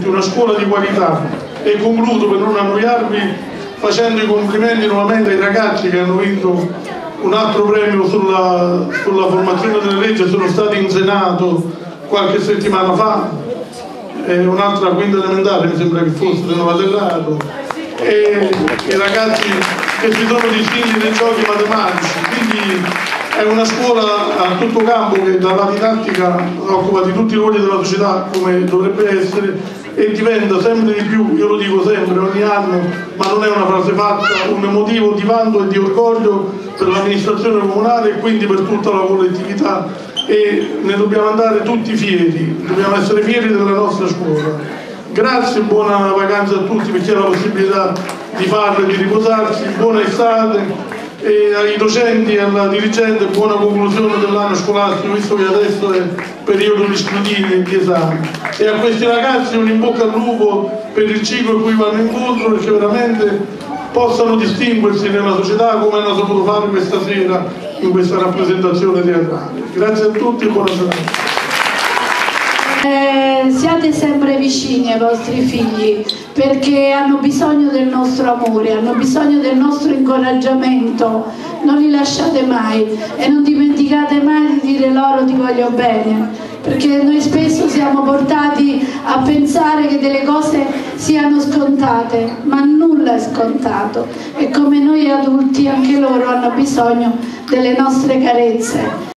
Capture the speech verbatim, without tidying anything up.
Una scuola di qualità. E concludo per non annoiarvi facendo i complimenti nuovamente ai ragazzi che hanno vinto un altro premio sulla, sulla formazione delle leggi, sono stati in Senato qualche settimana fa, e un'altra quinta elementare mi sembra che fosse del Novaterrato, e i ragazzi che si sono distinti nei giochi matematici. Quindi è una scuola a tutto campo che dalla didattica occupa di tutti i ruoli della società come dovrebbe essere, e diventa sempre di più, io lo dico sempre, ogni anno, ma non è una frase fatta, un motivo di vanto e di orgoglio per l'amministrazione comunale e quindi per tutta la collettività, e ne dobbiamo andare tutti fieri, dobbiamo essere fieri della nostra scuola. Grazie, buona vacanza a tutti per chi ha la possibilità di farlo e di riposarsi, buona estate, e ai docenti e alla dirigente buona conclusione dell'anno scolastico, visto che adesso è periodo di scrutini e di esami, e a questi ragazzi un in bocca al lupo per il ciclo in cui vanno incontro, perché veramente possano distinguersi nella società come hanno saputo fare questa sera in questa rappresentazione teatrale. Grazie a tutti e buona giornata. Eh, siate sempre vicini ai vostri figli, perché hanno bisogno del nostro amore, hanno bisogno del nostro incoraggiamento. Non li lasciate mai e non dimenticate mai di dire loro ti voglio bene, perché noi spesso siamo portati a pensare che delle cose siano scontate, ma nulla è scontato, e come noi adulti anche loro hanno bisogno delle nostre carezze.